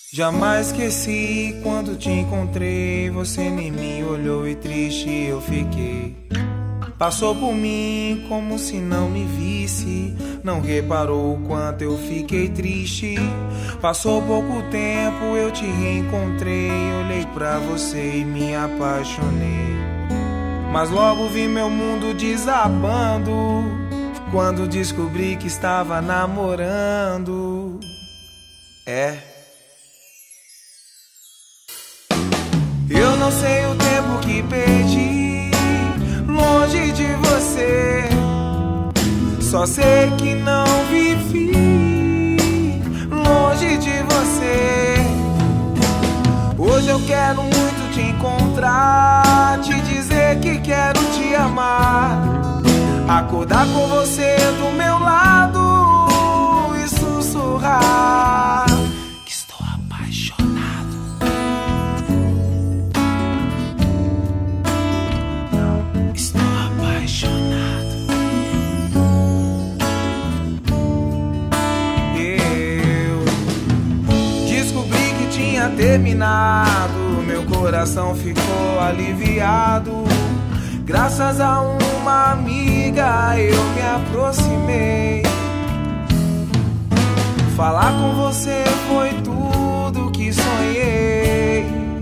Jamais esqueci quando te encontrei. Você nem me olhou e triste eu fiquei. Passou por mim como se não me visse. Não reparou o quanto eu fiquei triste. Passou pouco tempo, eu te reencontrei. Olhei pra você e me apaixonei. Mas logo vi meu mundo desabando quando descobri que estava namorando. Eu não sei o tempo que perdi longe de você. Só sei que não vivi longe de você. Hoje eu quero muito te encontrar, te dizer que quero te amar, acordar com você do meu lado e sussurrar que estou apaixonado. Estou apaixonado. Eu descobri que tinha terminado, meu coração ficou aliviado. Graças a uma amiga eu me aproximei. Falar com você foi tudo que sonhei.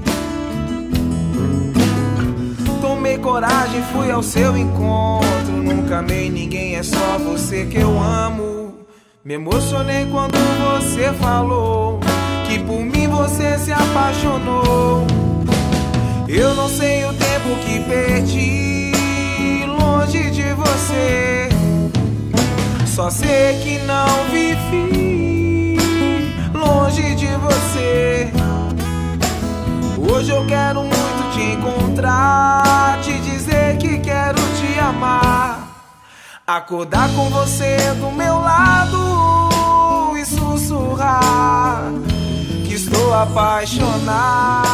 Tomei coragem, fui ao seu encontro. Nunca amei ninguém, é só você que eu amo. Me emocionei quando você falou que por mim você se apaixonou. Eu não sei o tempo que perdi longe de você. Só sei que não vivi longe de você. Hoje eu quero muito te encontrar, te dizer que quero te amar, acordar com você do meu lado e sussurrar que estou apaixonado.